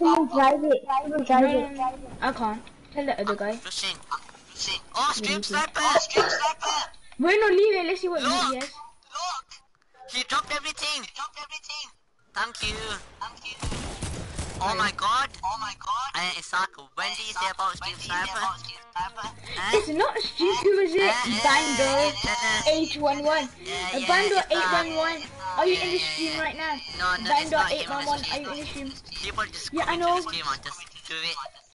Someone drive it. Someone drive it. I can't. Tell the other guy. Pushing. Oh, stream sniper! We're not leaving. Let's see what loot he has. Look! He dropped everything. Thank you. Oh my god. Isaac, when did you say about stream sniper? It's not stream, who is it? Bando 811. Bando 811. Are you in the stream right now? No, it's Bando not him. 811. Are you in the stream? People just Yeah, I come into know. the stream and just do it.